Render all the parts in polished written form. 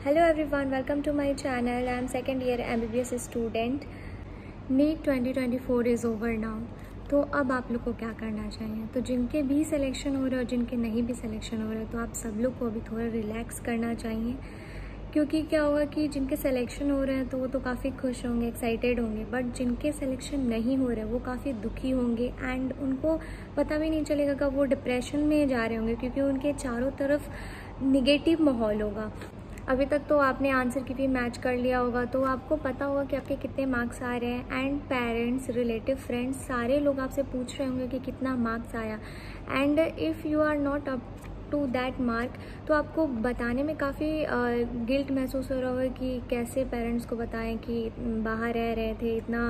Hello everyone, welcome to my channel. I am second year MBBS student. NEET 2024 is over now. तो अब आप लोग को क्या करना चाहिए? तो जिनके भी सिलेक्शन हो रहे और जिनके नहीं भी सिलेक्शन हो रहे, तो आप सब लोग को अभी थोड़ा रिलैक्स करना चाहिए, क्योंकि क्या होगा कि जिनके सिलेक्शन हो रहे हैं तो वो तो काफ़ी खुश होंगे, एक्साइटेड होंगे, बट जिनके सिलेक्शन नहीं हो रहे वो काफ़ी दुखी होंगे एंड उनको पता भी नहीं चलेगा कब वो डिप्रेशन में जा रहे होंगे, क्योंकि उनके चारों तरफ निगेटिव माहौल होगा। अभी तक तो आपने आंसर की भी मैच कर लिया होगा, तो आपको पता होगा कि आपके कितने मार्क्स आ रहे हैं एंड पेरेंट्स, रिलेटिव, फ्रेंड्स सारे लोग आपसे पूछ रहे होंगे कि कितना मार्क्स आया। And if you are not up to that mark, तो आपको बताने में काफ़ी गिल्ट महसूस हो रहा होगा कि कैसे पेरेंट्स को बताएं कि बाहर रह रहे थे इतना,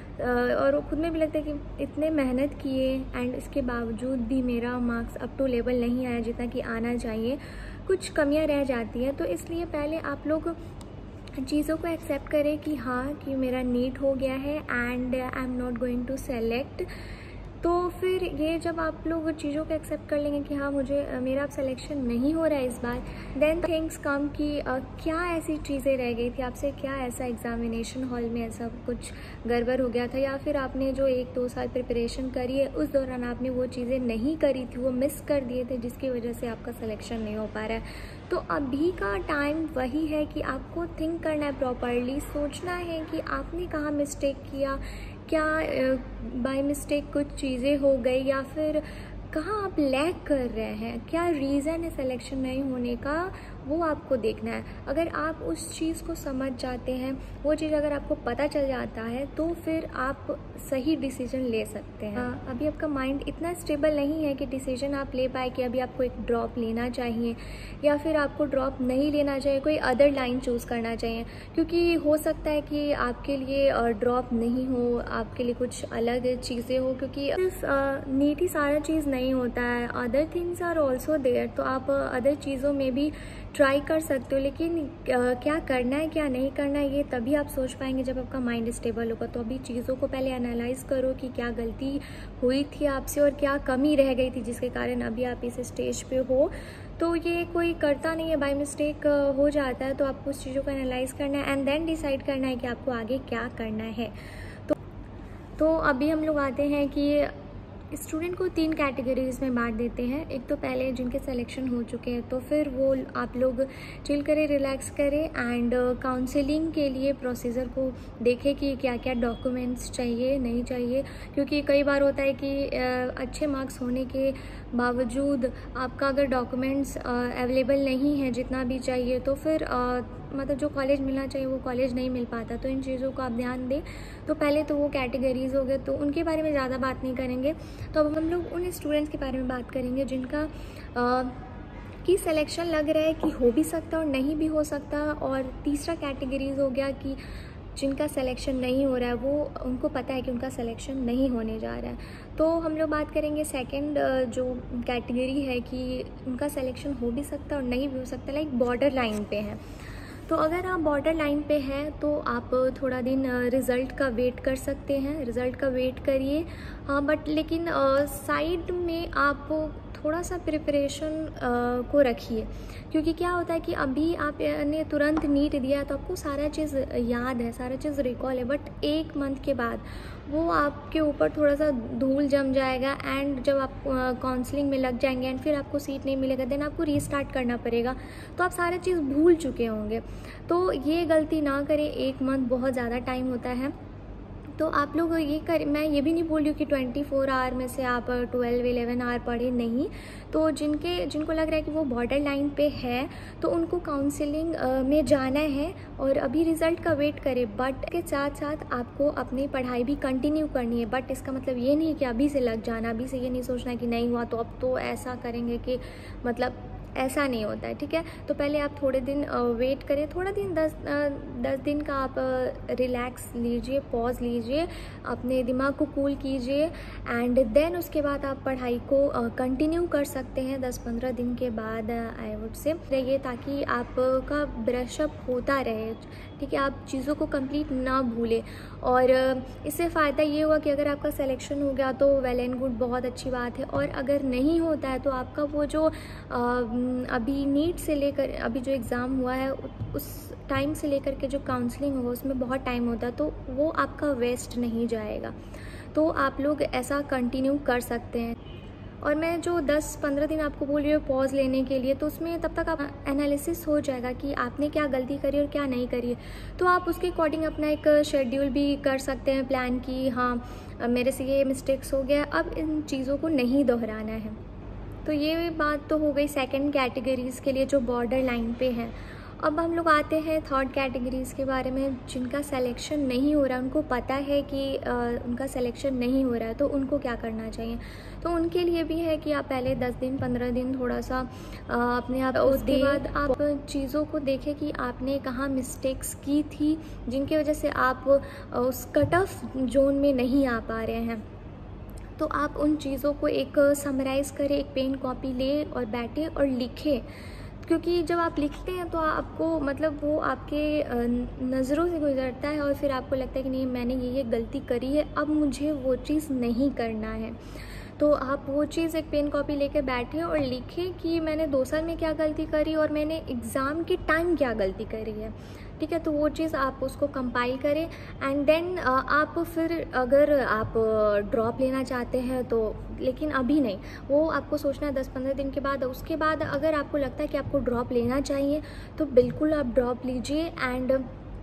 और खुद में भी लगता है कि इतने मेहनत किए एंड इसके बावजूद भी मेरा मार्क्स अप टू लेवल नहीं आया जितना कि आना चाहिए, कुछ कमियां रह जाती हैं। तो इसलिए पहले आप लोग चीज़ों को एक्सेप्ट करें कि हाँ कि मेरा नीट हो गया है and I am not going to select. तो फिर ये जब आप लोग चीज़ों को एक्सेप्ट कर लेंगे कि हाँ मुझे मेरा अब सिलेक्शन नहीं हो रहा है इस बार, देन थिंग्स कम कि क्या ऐसी चीज़ें रह गई थी आपसे, क्या ऐसा एग्जामिनेशन हॉल में ऐसा कुछ गड़बड़ हो गया था, या फिर आपने जो 1-2 साल प्रिपरेशन करी है उस दौरान आपने वो चीज़ें नहीं करी थी, वो मिस कर दिए थे, जिसकी वजह से आपका सिलेक्शन नहीं हो पा रहा है। तो अभी का टाइम वही है कि आपको थिंक करना है, प्रॉपरली सोचना है कि आपने कहाँ मिस्टेक किया, क्या बाय मिस्टेक कुछ चीज़ें हो गई, या फिर कहाँ आप लैग कर रहे हैं, क्या रीज़न है सिलेक्शन नहीं होने का, वो आपको देखना है। अगर आप उस चीज़ को समझ जाते हैं, वो चीज़ अगर आपको पता चल जाता है, तो फिर आप सही डिसीजन ले सकते हैं। अभी आपका माइंड इतना स्टेबल नहीं है कि डिसीजन आप ले पाए कि अभी आपको एक ड्रॉप लेना चाहिए या फिर आपको ड्रॉप नहीं लेना चाहिए, कोई अदर लाइन चूज़ करना चाहिए, क्योंकि हो सकता है कि आपके लिए ड्रॉप नहीं हो, आपके लिए कुछ अलग चीज़ें हो, क्योंकि सिर्फ नीट ही सारा चीज़ नहीं होता है, other things are also there. तो आप अदर चीज़ों में भी ट्राई कर सकते हो, लेकिन क्या करना है क्या नहीं करना है ये तभी आप सोच पाएंगे जब आपका माइंड स्टेबल होगा। तो अभी चीज़ों को पहले एनालाइज करो कि क्या गलती हुई थी आपसे और क्या कमी रह गई थी जिसके कारण अभी आप इस स्टेज पे हो। तो ये कोई करता नहीं है, बाय मिस्टेक हो जाता है। तो आपको उस चीज़ों को एनालाइज करना है एंड देन डिसाइड करना है कि आपको आगे क्या करना है। तो अभी हम लोग आते हैं कि स्टूडेंट को 3 कैटेगरीज में बांट देते हैं। एक तो पहले जिनके सिलेक्शन हो चुके हैं, तो फिर वो आप लोग चिल करें, रिलैक्स करें एंड काउंसलिंग के लिए प्रोसीजर को देखें कि क्या क्या डॉक्यूमेंट्स चाहिए नहीं चाहिए, क्योंकि कई बार होता है कि अच्छे मार्क्स होने के बावजूद आपका अगर डॉक्यूमेंट्स अवेलेबल नहीं है जितना भी चाहिए, तो फिर मतलब जो कॉलेज मिलना चाहिए वो कॉलेज नहीं मिल पाता। तो इन चीज़ों को आप ध्यान दें। तो पहले तो वो कैटेगरीज हो गए, तो उनके बारे में ज़्यादा बात नहीं करेंगे। तो अब हम लोग उन स्टूडेंट्स के बारे में बात करेंगे जिनका की सिलेक्शन लग रहा है कि हो भी सकता और नहीं भी हो सकता। और तीसरा कैटेगरीज हो गया कि जिनका सिलेक्शन नहीं हो रहा है, वो उनको पता है कि उनका सिलेक्शन नहीं होने जा रहा है। तो हम लोग बात करेंगे सेकंड जो कैटेगरी है कि उनका सिलेक्शन हो भी सकता और नहीं भी हो सकता, लाइक बॉर्डर लाइन पे है। तो अगर आप बॉर्डर लाइन पे हैं तो आप थोड़ा दिन रिज़ल्ट का वेट कर सकते हैं, रिज़ल्ट का वेट करिए। हाँ, बट लेकिन साइड में आप थोड़ा सा प्रिपरेशन को रखिए, क्योंकि क्या होता है कि अभी आपने तुरंत नीट दिया तो आपको सारा चीज़ याद है, सारा चीज़ रिकॉल है, बट 1 मंथ के बाद वो आपके ऊपर थोड़ा सा धूल जम जाएगा एंड जब आप काउंसलिंग में लग जाएंगे एंड फिर आपको सीट नहीं मिलेगा, देन आपको रीस्टार्ट करना पड़ेगा, तो आप सारा चीज़ भूल चुके होंगे। तो ये गलती ना करें, 1 मंथ बहुत ज़्यादा टाइम होता है। तो आप लोग ये करें, मैं ये भी नहीं बोल रही हूँ कि 24 आवर में से आप 12-11 आवर पढ़े, नहीं। तो जिनको लग रहा है कि वो बॉर्डर लाइन पे है तो उनको काउंसलिंग में जाना है और अभी रिज़ल्ट का वेट करें, बट के साथ साथ आपको अपनी पढ़ाई भी कंटिन्यू करनी है। बट इसका मतलब ये नहीं कि अभी से लग जाना, अभी से ये नहीं सोचना कि नहीं हुआ तो अब तो ऐसा करेंगे कि मतलब ऐसा नहीं होता है, ठीक है। तो पहले आप थोड़े दिन वेट करें, थोड़ा दिन 10 दिन का आप रिलैक्स लीजिए, पॉज लीजिए, अपने दिमाग को कूल कीजिए एंड देन उसके बाद आप पढ़ाई को कंटिन्यू कर सकते हैं 10-15 दिन के बाद, आई वुड से ये, ताकि आपका ब्रशअप होता रहे, ठीक है, आप चीज़ों को कंप्लीट ना भूलें। और इससे फ़ायदा ये हुआ कि अगर आपका सिलेक्शन हो गया तो वेल एंड गुड, बहुत अच्छी बात है। और अगर नहीं होता है तो आपका वो जो अभी नीट से लेकर अभी जो एग्ज़ाम हुआ है उस टाइम से लेकर के जो काउंसलिंग होगा उसमें बहुत टाइम होता है, तो वो आपका वेस्ट नहीं जाएगा। तो आप लोग ऐसा कंटिन्यू कर सकते हैं। और मैं जो 10-15 दिन आपको बोल रही हूँ पॉज लेने के लिए, तो उसमें तब तक आप एनालिसिस हो जाएगा कि आपने क्या गलती करी और क्या नहीं करी है। तो आप उसके अकॉर्डिंग अपना एक शेड्यूल भी कर सकते हैं प्लान की, हाँ मेरे से ये मिस्टेक्स हो गया, अब इन चीज़ों को नहीं दोहराना है। तो ये बात तो हो गई सेकंड कैटेगरीज़ के लिए जो बॉर्डर लाइन पे हैं। अब हम लोग आते हैं थर्ड कैटेगरीज़ के बारे में, जिनका सिलेक्शन नहीं हो रहा, उनको पता है कि उनका सिलेक्शन नहीं हो रहा है, तो उनको क्या करना चाहिए। तो उनके लिए भी है कि आप पहले 10 दिन 15 दिन थोड़ा सा अपने आप, उसके बाद आप चीज़ों को देखें कि आपने कहाँ मिस्टेक्स की थी जिनकी वजह से आप उस कट ऑफ जोन में नहीं आ पा रहे हैं। तो आप उन चीज़ों को एक समराइज़ करें, एक पेन कॉपी ले और बैठे और लिखें, क्योंकि जब आप लिखते हैं तो आपको मतलब वो आपके नज़रों से गुजरता है और फिर आपको लगता है कि नहीं मैंने ये गलती करी है, अब मुझे वो चीज़ नहीं करना है। तो आप वो चीज़ एक पेन कॉपी लेके बैठे और लिखें कि मैंने 2 साल में क्या गलती करी और मैंने एग्ज़ाम के टाइम क्या गलती करी है, ठीक है। तो वो चीज़ आप उसको कंपाइल करें एंड देन आप फिर अगर आप ड्रॉप लेना चाहते हैं तो, लेकिन अभी नहीं, वो आपको सोचना है 10-15 दिन के बाद। उसके बाद अगर आपको लगता है कि आपको ड्रॉप लेना चाहिए तो बिल्कुल आप ड्रॉप लीजिए। एंड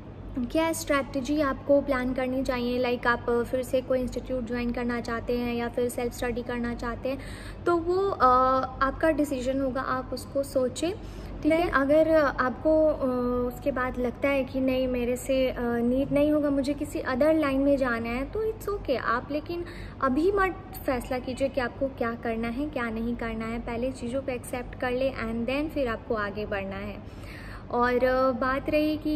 क्या स्ट्रैटेजी आपको प्लान करनी चाहिए, लाइक आप फिर से कोई इंस्टीट्यूट ज्वाइन करना चाहते हैं या फिर सेल्फ स्टडी करना चाहते हैं, तो वो आपका डिसीजन होगा, आप उसको सोचें, ठीक है। अगर आपको उसके बाद लगता है कि नहीं मेरे से नीट नहीं होगा, मुझे किसी अदर लाइन में जाना है, तो इट्स ओके आप, लेकिन अभी मत फैसला कीजिए कि आपको क्या करना है क्या नहीं करना है। पहले चीज़ों को एक्सेप्ट कर ले एंड देन फिर आपको आगे बढ़ना है। और बात रही कि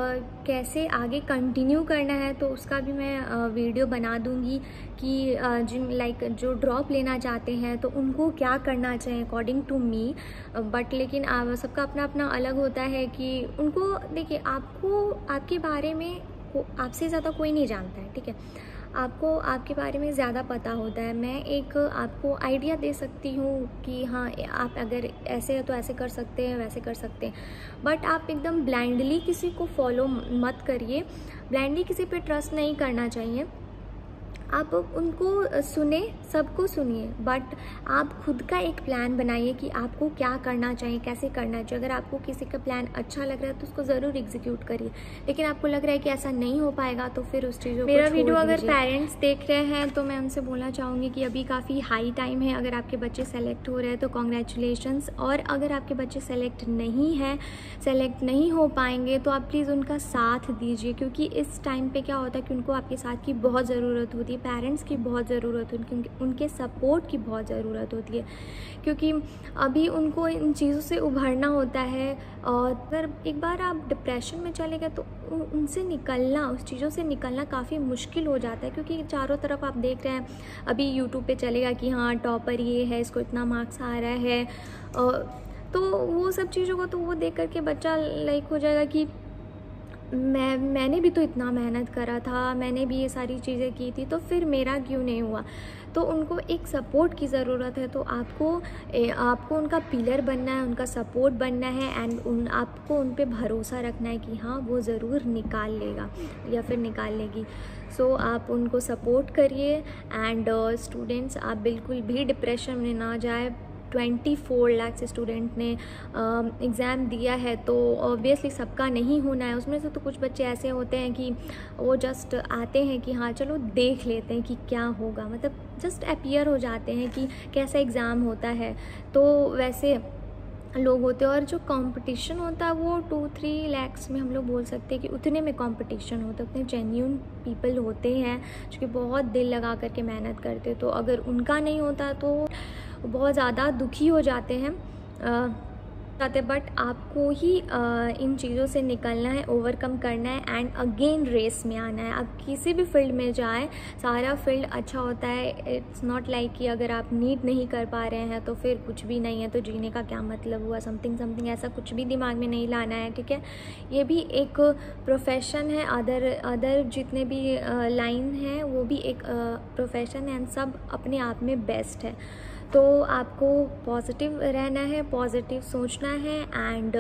कैसे आगे कंटिन्यू करना है, तो उसका भी मैं वीडियो बना दूंगी कि जिन लाइक जो ड्रॉप लेना चाहते हैं तो उनको क्या करना चाहिए अकॉर्डिंग टू मी। बट लेकिन सबका अपना अपना अलग होता है कि उनको, देखिए आपको आपके बारे में आपसे ज़्यादा कोई नहीं जानता है, ठीक है। आपको आपके बारे में ज़्यादा पता होता है। मैं एक आपको आइडिया दे सकती हूँ कि हाँ आप अगर ऐसे है तो ऐसे कर सकते हैं, वैसे कर सकते हैं, बट आप एकदम ब्लाइंडली किसी को फॉलो मत करिए। ब्लाइंडली किसी पे ट्रस्ट नहीं करना चाहिए। आप उनको सुने, सबको सुनिए, बट आप खुद का एक प्लान बनाइए कि आपको क्या करना चाहिए, कैसे करना चाहिए। अगर आपको किसी का प्लान अच्छा लग रहा है तो उसको ज़रूर एग्जीक्यूट करिए, लेकिन आपको लग रहा है कि ऐसा नहीं हो पाएगा तो फिर उस चीज़ों को मेरा वीडियो अगर पेरेंट्स देख रहे हैं तो मैं उनसे बोलना चाहूँगी कि अभी काफ़ी हाई टाइम है। अगर आपके बच्चे सेलेक्ट हो रहे हैं तो कॉन्ग्रेचुलेशंस, और अगर आपके बच्चे सेलेक्ट नहीं हो पाएंगे तो आप प्लीज़ उनका साथ दीजिए, क्योंकि इस टाइम पे क्या होता है कि उनको आपके साथ की बहुत ज़रूरत होती है, पेरेंट्स की बहुत ज़रूरत होती है, उनके सपोर्ट की बहुत ज़रूरत होती है, क्योंकि अभी उनको इन चीज़ों से उभरना होता है। और अगर एक बार आप डिप्रेशन में चले गए तो उनसे निकलना, उस चीज़ों से निकलना काफ़ी मुश्किल हो जाता है, क्योंकि चारों तरफ आप देख रहे हैं अभी यूट्यूब पे चलेगा कि हाँ टॉपर ये है, इसको इतना मार्क्स आ रहा है, तो वो सब चीज़ों को तो वो देख करके बच्चा लाइक हो जाएगा कि मैंने भी तो इतना मेहनत करा था, मैंने भी ये सारी चीज़ें की थी, तो फिर मेरा क्यों नहीं हुआ। तो उनको एक सपोर्ट की ज़रूरत है, तो आपको उनका पिलर बनना है, उनका सपोर्ट बनना है एंड आपको उन पे भरोसा रखना है कि हाँ वो ज़रूर निकाल लेगा या फिर निकाल लेगी। सो आप उनको सपोर्ट करिए एंड स्टूडेंट्स आप बिल्कुल भी डिप्रेशन में ना जाए। 24 लाख स्टूडेंट ने एग्ज़ाम दिया है, तो ऑब्वियसली सबका नहीं होना है। उसमें से तो कुछ बच्चे ऐसे होते हैं कि वो जस्ट आते हैं कि हाँ चलो देख लेते हैं कि क्या होगा, मतलब जस्ट अपीयर हो जाते हैं कि कैसा एग्ज़ाम होता है, तो वैसे लोग होते हैं। और जो कंपटीशन होता है वो 2-3 लाख्स में हम लोग बोल सकते हैं कि उतने में कंपटीशन होता है, उतने जेन्यून पीपल होते हैं जो कि बहुत दिल लगा करके मेहनत करते हैं। तो अगर उनका नहीं होता तो बहुत ज़्यादा दुखी हो जाते हैं। जाते, बट आपको ही इन चीज़ों से निकलना है, ओवरकम करना है एंड अगेन रेस में आना है। आप किसी भी फील्ड में जाएं, सारा फील्ड अच्छा होता है। इट्स नॉट लाइक कि अगर आप नीट नहीं कर पा रहे हैं तो फिर कुछ भी नहीं है, तो जीने का क्या मतलब हुआ, समथिंग ऐसा कुछ भी दिमाग में नहीं लाना है, ठीक है। ये भी एक प्रोफेशन है, अदर जितने भी लाइन हैं वो भी एक प्रोफेशन है एंड सब अपने आप में बेस्ट है। तो आपको पॉजिटिव रहना है, पॉजिटिव सोचना है एंड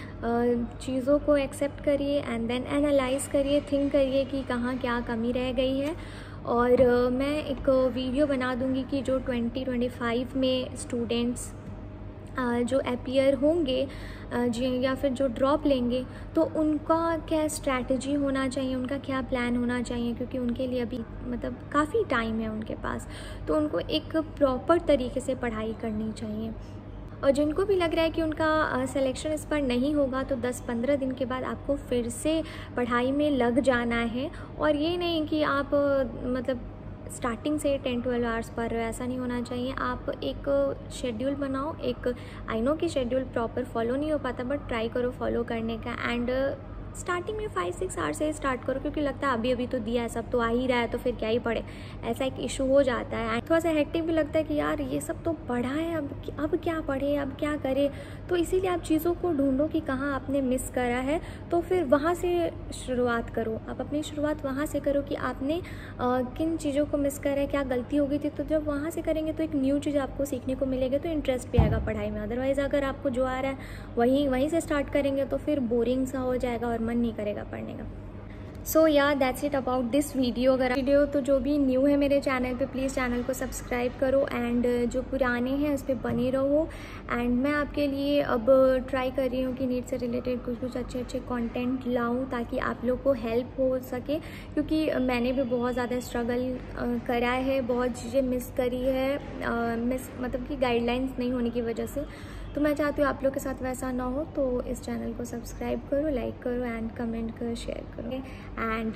चीज़ों को एक्सेप्ट करिए एंड देन एनालाइज करिए, थिंक करिए कि कहाँ क्या कमी रह गई है। और मैं एक वीडियो बना दूँगी कि जो 2025 में स्टूडेंट्स जो अपीयर होंगे या फिर जो ड्रॉप लेंगे, तो उनका क्या स्ट्रैटेजी होना चाहिए, उनका क्या प्लान होना चाहिए, क्योंकि उनके लिए अभी मतलब काफ़ी टाइम है उनके पास, तो उनको एक प्रॉपर तरीके से पढ़ाई करनी चाहिए। और जिनको भी लग रहा है कि उनका सिलेक्शन इस पर नहीं होगा, तो 10-15 दिन के बाद आपको फिर से पढ़ाई में लग जाना है। और ये नहीं कि आप मतलब स्टार्टिंग से 10-12 आवर्स पढ़ रहे हो, ऐसा नहीं होना चाहिए। आप एक शेड्यूल बनाओ, एक आई नो कि शेड्यूल प्रॉपर फॉलो नहीं हो पाता, बट ट्राई करो फॉलो करने का एंड स्टार्टिंग में 5-6 आवर्स से स्टार्ट करो, क्योंकि लगता है अभी तो दिया है, सब तो आ ही रहा है, तो फिर क्या ही पढ़े, ऐसा एक इशू हो जाता है। एंड थोड़ा सा हेक्टिक भी लगता है कि यार ये सब तो पढ़ा है, अब क्या पढ़े, अब क्या करे। तो इसीलिए आप चीज़ों को ढूंढो कि कहाँ आपने मिस करा है, तो फिर वहाँ से शुरुआत करो। आप अपनी शुरुआत वहाँ से करो कि आपने किन चीज़ों को मिस करा है, क्या गलती हो गई थी। तो जब वहाँ से करेंगे तो एक न्यू चीज़ आपको सीखने को मिलेगी, तो इंटरेस्ट भी आएगा पढ़ाई में। अदरवाइज़ अगर आपको जो आ रहा है वहीं से स्टार्ट करेंगे तो फिर बोरिंग सा हो जाएगा और मन नहीं करेगा पढ़ने का। सो या that's it about this video. अगर वीडियो तो जो भी न्यू है मेरे चैनल पे, प्लीज़ चैनल को सब्सक्राइब करो एंड जो पुराने हैं उस पर बने रहो। एंड मैं आपके लिए अब ट्राई कर रही हूँ कि नीट से रिलेटेड कुछ अच्छे कंटेंट लाऊं, ताकि आप लोग को हेल्प हो सके, क्योंकि मैंने भी बहुत ज़्यादा स्ट्रगल करा है, बहुत चीज़ें मिस करी है, मतलब कि गाइडलाइंस नहीं होने की वजह से। तो मैं चाहती हूँ आप लोग के साथ वैसा ना हो, तो इस चैनल को सब्सक्राइब करो, लाइक करो एंड कमेंट करो, शेयर करो and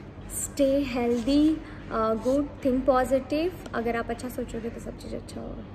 stay healthy, good, think positive. अगर आप अच्छा सोचोगे तो सब चीज़ अच्छा होगा।